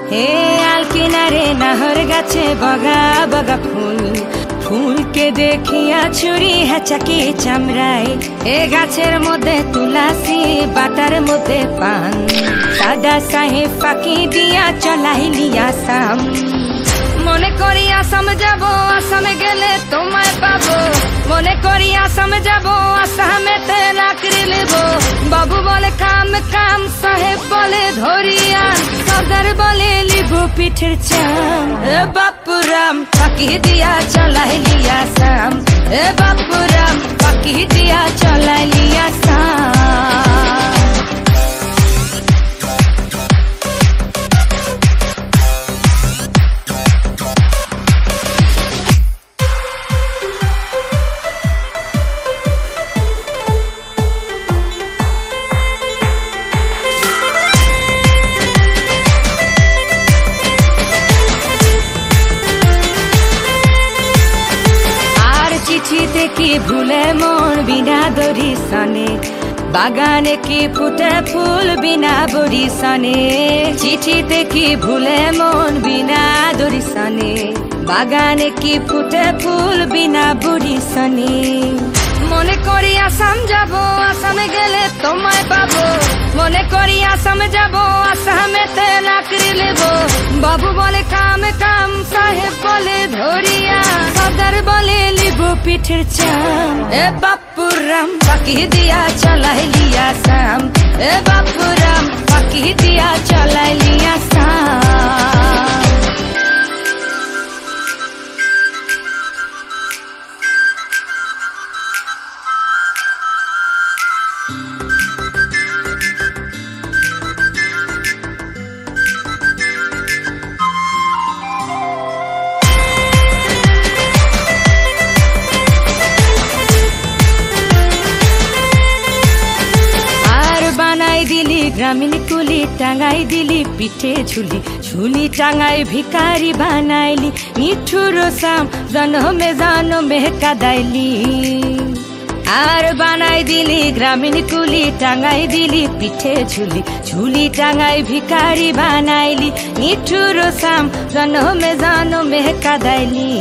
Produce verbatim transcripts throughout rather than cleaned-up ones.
ए आल किनारे नाहर गाছে बगा बगा फूल फूल के देखिया छुरी हेचाके चामड़ाई ए गाছের মধ্যে তুলসী বাটার মধ্যে পান সাদা সাহে ফাঁকি দিয়া চলাইলি আসাম মনে করি আসাম যাব আসামে গেলে তোমায় পাবো মনে করি আসাম যাব আসামেতে চাকরি নেব বাবু বলে কাম কাম সাহেব বলে ধরিয়া সদর বলে লিব পিঠের চাম এ বাপুরাম ফাঁকি দিয়া চলাইলি আসাম এ বাপুরাম ফাঁকি দিয়া চলাইলি আসাম চিঠিতে কি ভুলে মন বিনা দড়ি সনে বাগানে কি ফুটে ফুল বিনা বড়ি সনে চিঠিতে কি ভুলে মন বিনা দড়ি সনে বাগানে কি ফুটে ফুল বিনা বড়ি সনে মনে করি আসাম যাব আসামে গেলে তোমায় পাবো মনে করি আসামে যাব আসামেতে চাকরি নেব বাবু বলে কাম কাম সাহেব বলে ধরিয়া সদর বলে লিব পিঠের চাম এ বাপুরাম ফাঁকি দিয়া চলাইলি আসাম এ বাপুরাম ফাঁকি দিয়া চলাইলি আসাম दिली ग्रामीण कुली टांगाई दिली पीठे झुली झुली टांगाई भिकारी बनाइली निठुर साम जनमे जनमे कादाइली आर बनाई दिली ग्रामीण कुली टांगाई दिली पीठे झुली झुली टांगाई भिकारी बनाइली निठुर साम जनमे जनमे कादाइली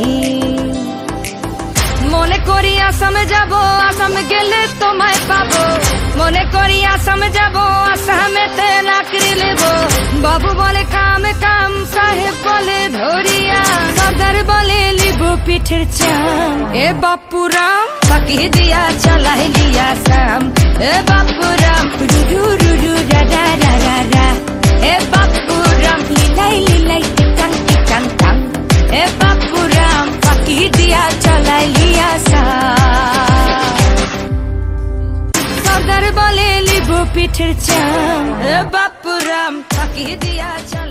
মনে করি আসাম যাব আসাম গেলে তোমায় পাবো মনে করি আসাম যাব আসামেতে চাকরি নেব বাবু বলে কাম কাম সাহেব বলে ধরিয়া সদর বলে লিব পিঠের চাম এ বাপুরাম ফাঁকি দিয়া চলাইলি আসাম এ বাপুরাম রুরু রুরু রাডা রাডা রা এ বাপুরাম লিলাই লিলাই টিকাং টিকাং টাং এ বাপুরাম ফাঁকি দিয়া চলাইলি সদর বলে লিব পিঠের চাম এ বাপুরাম ফাঁকি দিয়া